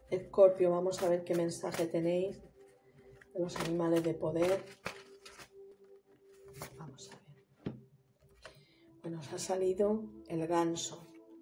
Escorpio, vamos a ver qué mensaje tenéis de los animales de poder. Vamos a ver. Bueno, os ha salido el ganso.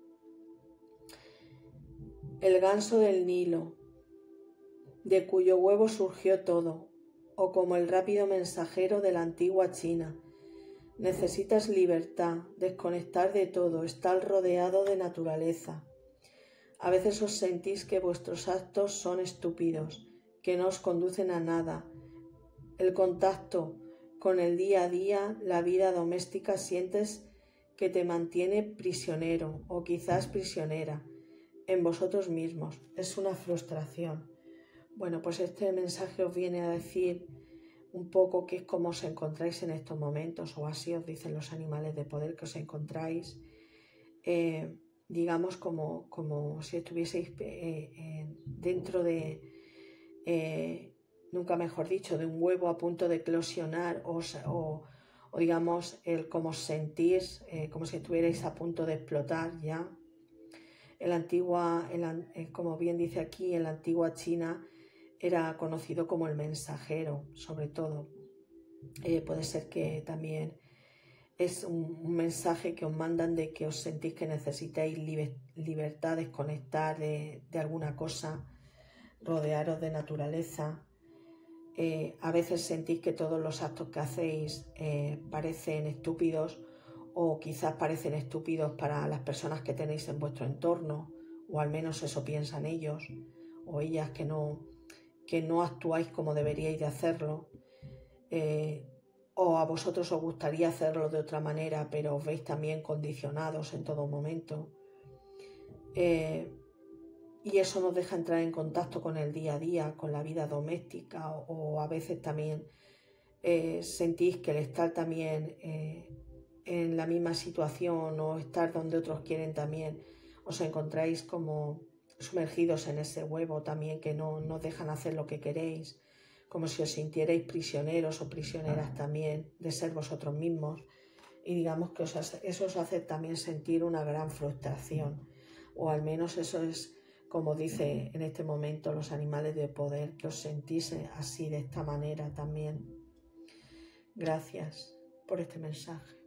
El ganso del Nilo, de cuyo huevo surgió todo, o como el rápido mensajero de la antigua China. Necesitas libertad, desconectar de todo, estar rodeado de naturaleza. A veces os sentís que vuestros actos son estúpidos, que no os conducen a nada. El contacto con el día a día, la vida doméstica, sientes que te mantiene prisionero o quizás prisionera en vosotros mismos. Es una frustración. Bueno, pues este mensaje os viene a decir un poco qué es cómo os encontráis en estos momentos, o así os dicen los animales de poder que os encontráis, digamos como si estuvieseis dentro de, nunca mejor dicho, de un huevo a punto de eclosionar, o digamos, como os sentís, como si estuvierais a punto de explotar ya. Como bien dice aquí, en la antigua China era conocido como el mensajero, sobre todo. Puede ser que también es un mensaje que os mandan de que os sentís que necesitáis libertad, desconectar de alguna cosa, rodearos de naturaleza. A veces sentís que todos los actos que hacéis parecen estúpidos, o quizás parecen estúpidos para las personas que tenéis en vuestro entorno, o al menos eso piensan ellos o ellas, que no actuáis como deberíais de hacerlo, o a vosotros os gustaría hacerlo de otra manera, pero os veis también condicionados en todo momento. Y eso nos deja entrar en contacto con el día a día, con la vida doméstica, o a veces también sentís que el estar también en la misma situación, o estar donde otros quieren también, os encontráis como sumergidos en ese huevo también, que no dejan hacer lo que queréis, como si os sintierais prisioneros o prisioneras también de ser vosotros mismos, y digamos que eso os hace también sentir una gran frustración, o al menos eso es como dice en este momento los animales de poder, que os sentís así, de esta manera también. Gracias por este mensaje.